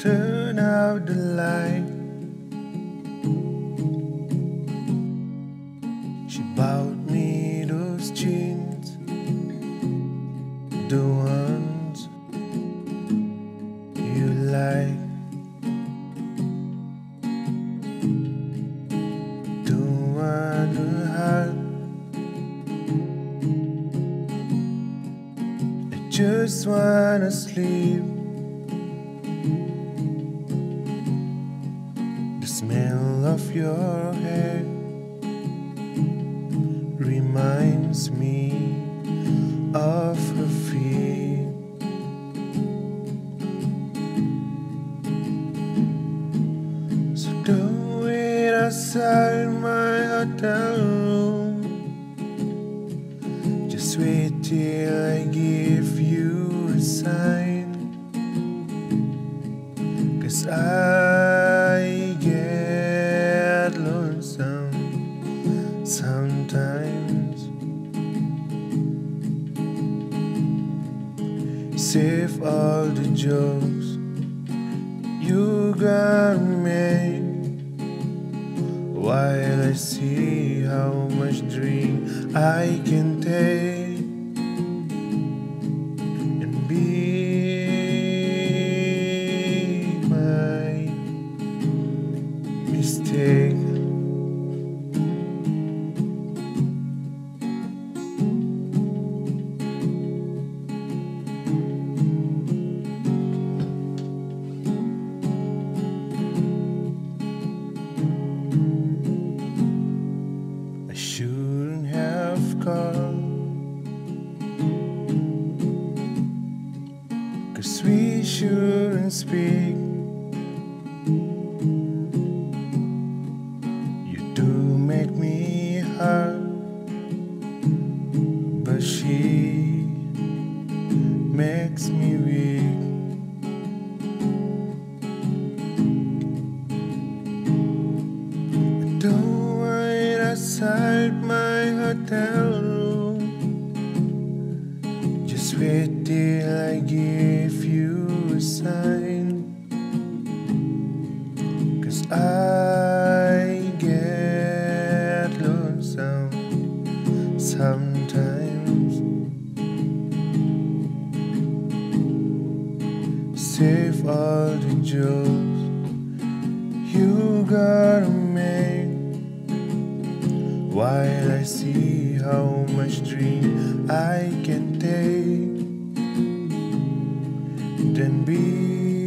turn out the light. She bought me those jeans, the ones you like. Don't wonder how. I just wanna sleep. The smell of your hair reminds me of her feet. So don't wait outside my hotel room. Just wait till I give you a sign. 'Cause I get lonesome sometimes. Save all the jokes you got made, while I see how much drink I can take and be my mistake. I shouldn't have called, 'cause we shouldn't speak. You do make me hurt, but she makes me weak. Don't wait outside my hotel room. Just wait till I give you a sign. 'Cause I get lonesome sometimes. Save all the jokes you gotta make, while I see how much drink I can take, then be